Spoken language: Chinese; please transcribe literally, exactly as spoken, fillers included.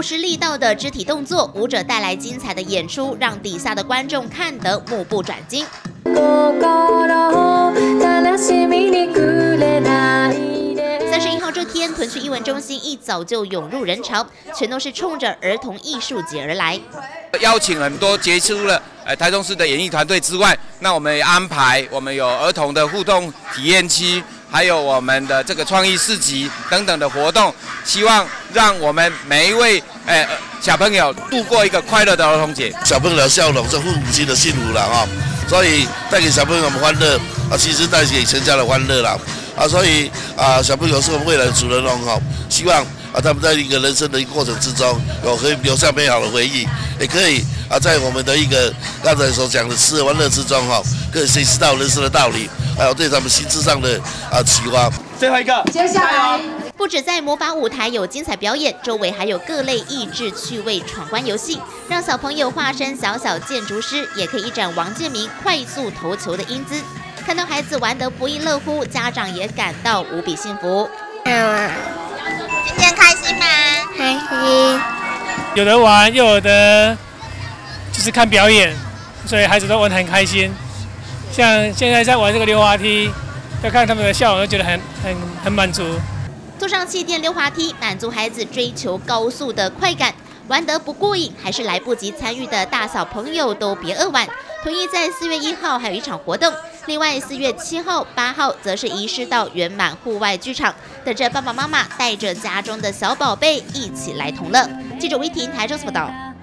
失力道的肢体动作，舞者带来精彩的演出，让底下的观众看得目不转睛。三十一号这天，屯区艺文中心一早就涌入人潮，全都是冲着儿童艺术节而来。 邀请很多杰出的呃台中市的演艺团队之外，那我们也安排我们有儿童的互动体验区，还有我们的这个创意市集等等的活动，希望让我们每一位呃小朋友度过一个快乐的儿童节。 小朋友的笑容是父母亲的幸福了啊，所以带给小朋友们欢乐啊，其实带给全家的欢乐啦。啊，所以啊，小朋友是我们未来的主人翁哈，希望啊，他们在一个人生的一个过程之中，有可以留下美好的回忆，也可以啊，在我们的一个刚才所讲的吃喝玩乐之中哈，可以学习到人生的道理，还有对他们心智上的啊启发。 最后一个， 接下来。不止在魔法舞台有精彩表演，周围还有各类益智趣味闯关游戏，让小朋友化身小小建筑师，也可以一展王建民快速投球的英姿。看到孩子玩得不亦乐乎，家长也感到无比幸福。 嗯， 今天开心吗？ 开心。 有的玩，又有的就是看表演，所以孩子都玩得很开心。像现在在玩这个溜滑梯，要看他们的笑容，就觉得很很很满足。 坐上气垫溜滑梯，满足孩子追求高速的快感。玩得不过瘾，还是来不及参与的大小朋友都别扼腕。同意在四月一号还有一场活动，另外四月七号、八号则是移师到圆满户外剧场，等着爸爸妈妈带着家中的小宝贝一起来同乐。记者魏婷台中报道。